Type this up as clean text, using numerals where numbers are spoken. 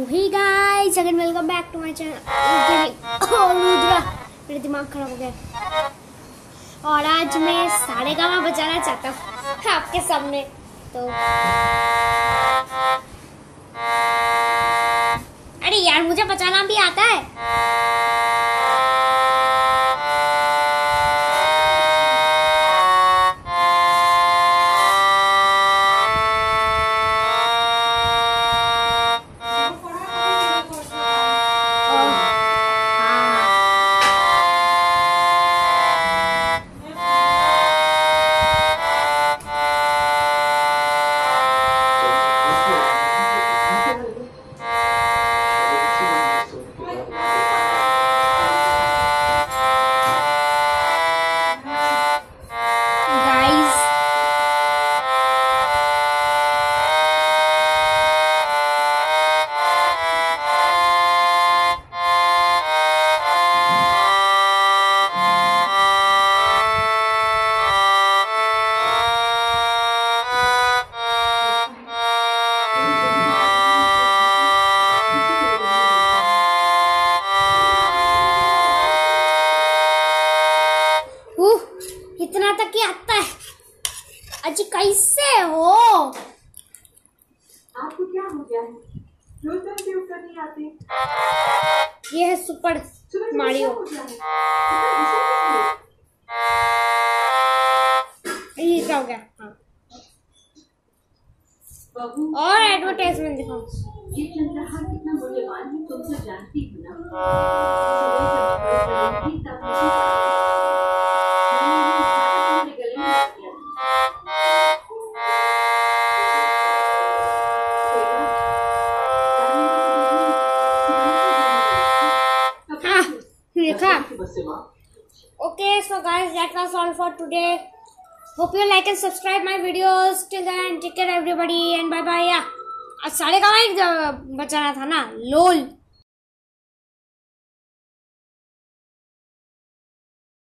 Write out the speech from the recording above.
Hey guys, again welcome back to my channel. Rudra, मेरा दिमाग खराब हो गया और आज मैं सारेगामा बजाना चाहता हूँ आपके सामने। तो अरे यार, मुझे बजाना भी आता है। इतना तक ही आता है। अजी कैसे हो? आपको क्या हो गया है? रोज उपयोग करनी आती? ये है सुपर मारियो। ये क्या हो गया? हाँ। और एडवर्टाइजमेंट दिखाओ। ये चंद्रहार कितना मूल्यवान है तुम तो जानती हो ना। Okay, so guys, that was all for today. Hope you like and subscribe my videos. Till then, take care everybody and bye bye. Yeah, Saregama ही बचाना था ना, लोल।